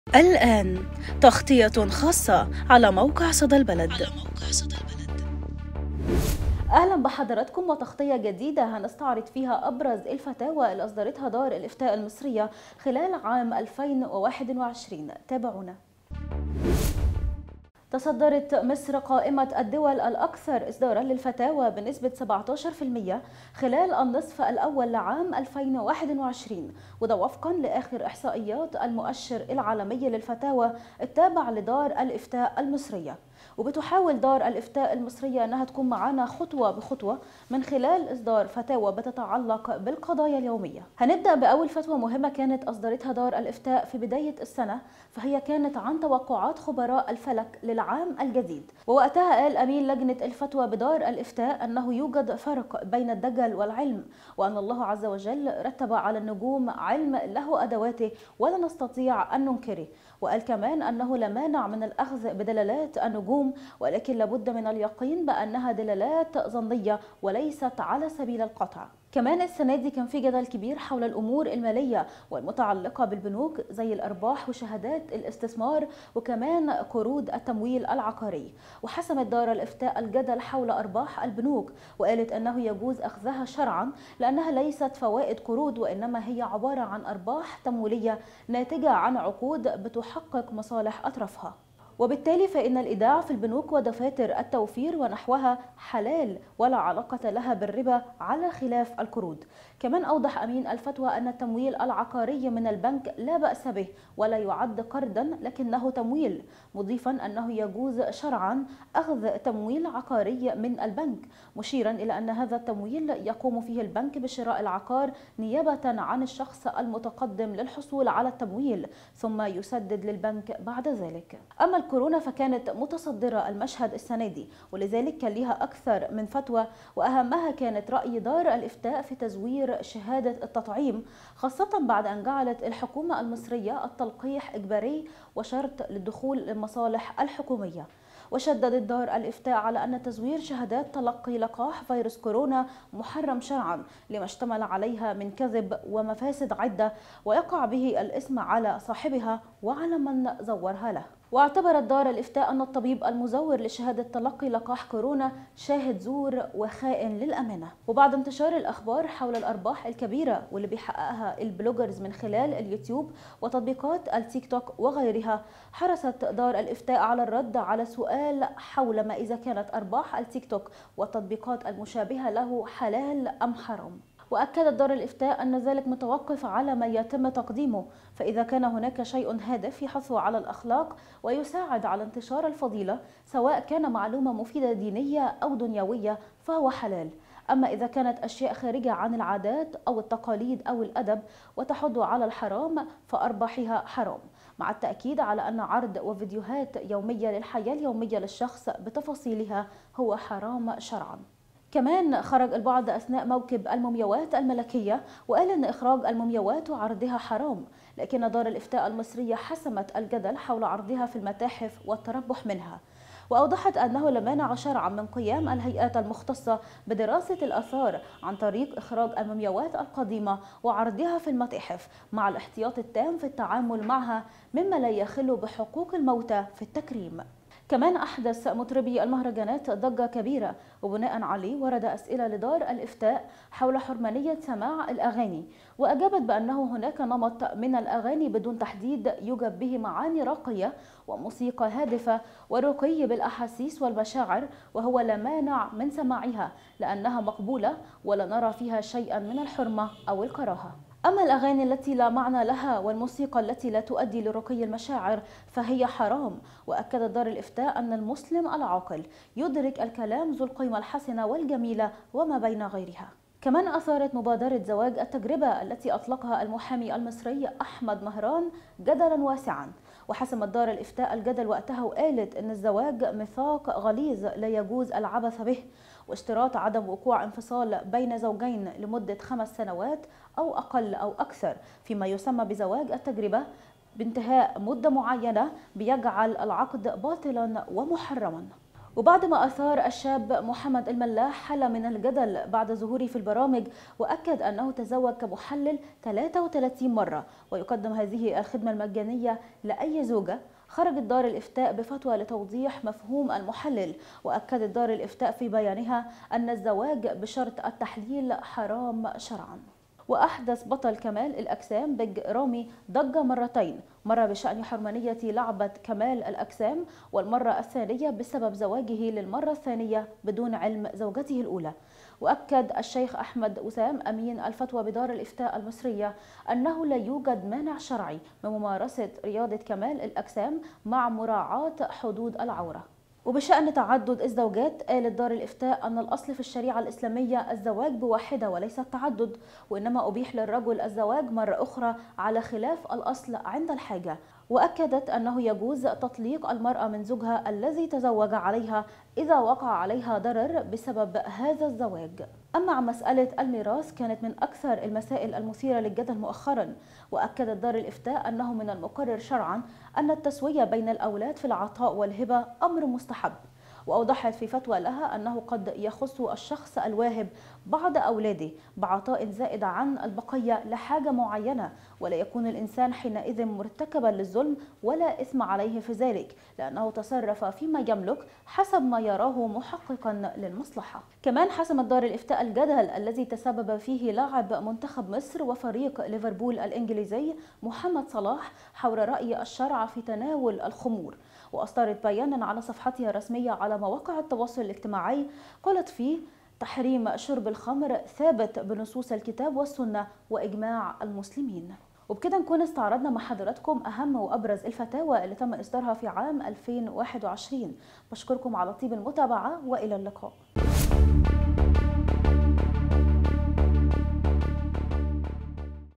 الآن تغطية خاصة على موقع صدى البلد. أهلا بحضراتكم وتغطية جديدة هنستعرض فيها أبرز الفتاوى اللي أصدرتها دار الإفتاء المصرية خلال عام 2021. تابعونا. تصدرت مصر قائمة الدول الأكثر إصداراً للفتاوى بنسبة 17% خلال النصف الأول لعام 2021، وده وفقاً لآخر إحصائيات المؤشر العالمي للفتاوى التابع لدار الإفتاء المصرية. وبتحاول دار الإفتاء المصرية أنها تكون معانا خطوة بخطوة من خلال إصدار فتاوى بتتعلق بالقضايا اليومية. هنبدأ بأول فتوى مهمة كانت أصدرتها دار الإفتاء في بداية السنة، فهي كانت عن توقعات خبراء الفلك للعام الجديد. ووقتها قال أمين لجنة الفتوى بدار الإفتاء أنه يوجد فرق بين الدجل والعلم، وأن الله عز وجل رتب على النجوم علم له أدواته ولا نستطيع أن ننكره. وقال كمان أنه لا مانع من الأخذ بدلالات النجوم، ولكن لابد من اليقين بأنها دلالات ظنية وليست على سبيل القطع. كمان السنة دي كان في جدل كبير حول الأمور المالية والمتعلقة بالبنوك زي الأرباح وشهادات الاستثمار وكمان قروض التمويل العقاري. وحسمت دار الإفتاء الجدل حول أرباح البنوك، وقالت أنه يجوز أخذها شرعا لأنها ليست فوائد قروض، وإنما هي عبارة عن أرباح تمويلية ناتجة عن عقود بتحقق مصالح أطرافها. وبالتالي فإن الإيداع في البنوك ودفاتر التوفير ونحوها حلال ولا علاقة لها بالربا على خلاف القروض. كمان أوضح أمين الفتوى أن التمويل العقاري من البنك لا بأس به ولا يعد قرضا لكنه تمويل، مضيفا أنه يجوز شرعا أخذ تمويل عقاري من البنك، مشيرا إلى أن هذا التمويل يقوم فيه البنك بشراء العقار نيابة عن الشخص المتقدم للحصول على التمويل ثم يسدد للبنك بعد ذلك. أما الكورونا فكانت متصدرة المشهد السنة دي، ولذلك كان لها أكثر من فتوى، وأهمها كانت رأي دار الإفتاء في تزوير شهادة التطعيم، خاصة بعد أن جعلت الحكومة المصرية التلقيح إجباري وشرط للدخول للمصالح الحكومية. وشددت دار الإفتاء على أن تزوير شهادات تلقي لقاح فيروس كورونا محرم شرعا لما اشتمل عليها من كذب ومفاسد عدة، ويقع به الإثم على صاحبها وعلى من زورها له. واعتبرت دار الإفتاء أن الطبيب المزور لشهادة تلقي لقاح كورونا شاهد زور وخائن للأمانة. وبعد انتشار الأخبار حول الأرباح الكبيرة واللي بيحققها البلوجرز من خلال اليوتيوب وتطبيقات التيك توك وغيرها، حرصت دار الإفتاء على الرد على سؤال حول ما إذا كانت أرباح التيك توك والتطبيقات المشابهة له حلال أم حرام. وأكدت دار الإفتاء أن ذلك متوقف على ما يتم تقديمه، فإذا كان هناك شيء هادف يحث على الأخلاق ويساعد على انتشار الفضيلة سواء كان معلومة مفيدة دينية أو دنيوية فهو حلال. أما إذا كانت أشياء خارجة عن العادات أو التقاليد أو الأدب وتحض على الحرام فأرباحها حرام، مع التأكيد على أن عرض وفيديوهات يومية للحياة اليومية للشخص بتفاصيلها هو حرام شرعا. كمان خرج البعض أثناء موكب المومياوات الملكية وقال أن إخراج المومياوات وعرضها حرام، لكن دار الإفتاء المصرية حسمت الجدل حول عرضها في المتاحف والتربح منها، وأوضحت أنه لا مانع شرعا من قيام الهيئات المختصة بدراسة الآثار عن طريق إخراج المومياوات القديمة وعرضها في المتاحف مع الاحتياط التام في التعامل معها مما لا يخل بحقوق الموتى في التكريم. كمان أحدث مطربي المهرجانات ضجة كبيرة، وبناء عليه ورد أسئلة لدار الإفتاء حول حرمانية سماع الأغاني، وأجابت بأنه هناك نمط من الأغاني بدون تحديد يوجد به معاني راقية وموسيقى هادفة ورقي بالأحاسيس والمشاعر، وهو لا مانع من سماعها لأنها مقبولة ولا نرى فيها شيئا من الحرمة أو الكراهة. أما الأغاني التي لا معنى لها والموسيقى التي لا تؤدي لرقي المشاعر فهي حرام. وأكد دار الإفتاء أن المسلم العاقل يدرك الكلام ذو القيمة الحسنة والجميلة وما بين غيرها. كمان أثارت مبادرة زواج التجربة التي أطلقها المحامي المصري أحمد مهران جدلا واسعا، وحسمت دار الإفتاء الجدل وقتها وقالت أن الزواج ميثاق غليظ لا يجوز العبث به، واشتراط عدم وقوع انفصال بين زوجين لمدة 5 سنوات أو أقل أو أكثر فيما يسمى بزواج التجربة بانتهاء مدة معينة بيجعل العقد باطلا ومحرما. وبعد ما أثار الشاب محمد الملاح حالة من الجدل بعد ظهوره في البرامج، وأكد أنه تزوج كمحلل 33 مرة ويقدم هذه الخدمة المجانية لأي زوجة، خرجت دار الإفتاء بفتوى لتوضيح مفهوم المحلل. وأكدت دار الإفتاء في بيانها أن الزواج بشرط التحليل حرام شرعا. وأحدث بطل كمال الأجسام بيج رامي ضجة مرتين، مرة بشأن حرمانية لعبة كمال الأجسام، والمرة الثانية بسبب زواجه للمرة الثانية بدون علم زوجته الأولى. وأكد الشيخ أحمد وسام أمين الفتوى بدار الإفتاء المصرية أنه لا يوجد مانع شرعي من ممارسة رياضة كمال الأجسام مع مراعاة حدود العورة. وبشأن تعدد الزوجات، قالت دار الإفتاء أن الأصل في الشريعة الإسلامية الزواج بواحدة وليس التعدد، وإنما أبيح للرجل الزواج مرة أخرى على خلاف الأصل عند الحاجة. وأكدت أنه يجوز تطليق المرأة من زوجها الذي تزوج عليها إذا وقع عليها ضرر بسبب هذا الزواج. أما عن مسألة الميراث، كانت من أكثر المسائل المثيرة للجدل مؤخرا، وأكدت دار الإفتاء أنه من المقرر شرعا أن التسوية بين الأولاد في العطاء والهبة أمر مستحب. وأوضحت في فتوى لها أنه قد يخص الشخص الواهب بعض أولاده بعطاء زائد عن البقية لحاجة معينة، ولا يكون الإنسان حينئذ مرتكبا للظلم ولا إثم عليه في ذلك، لأنه تصرف فيما يملك حسب ما يراه محققا للمصلحة. كمان حسمت دار الإفتاء الجدل الذي تسبب فيه لاعب منتخب مصر وفريق ليفربول الإنجليزي محمد صلاح حول رأي الشرع في تناول الخمور. وأصدرت بيانا على صفحتها الرسمية على مواقع التواصل الاجتماعي قالت فيه: تحريم شرب الخمر ثابت بنصوص الكتاب والسنة وإجماع المسلمين. وبكده نكون استعرضنا مع حضراتكم أهم وأبرز الفتاوى اللي تم إصدارها في عام 2021. بشكركم على طيب المتابعة وإلى اللقاء.